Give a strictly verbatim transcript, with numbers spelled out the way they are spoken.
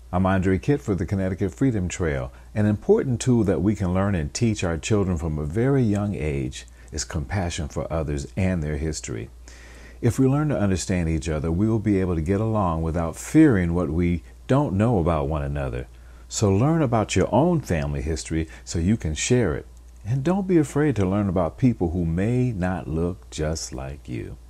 I'm Andre Keitt for the Connecticut Freedom Trail. An important tool that we can learn and teach our children from a very young age is compassion for others and their history. If we learn to understand each other, we will be able to get along without fearing what we don't know about one another. So learn about your own family history so you can share it. And don't be afraid to learn about people who may not look just like you.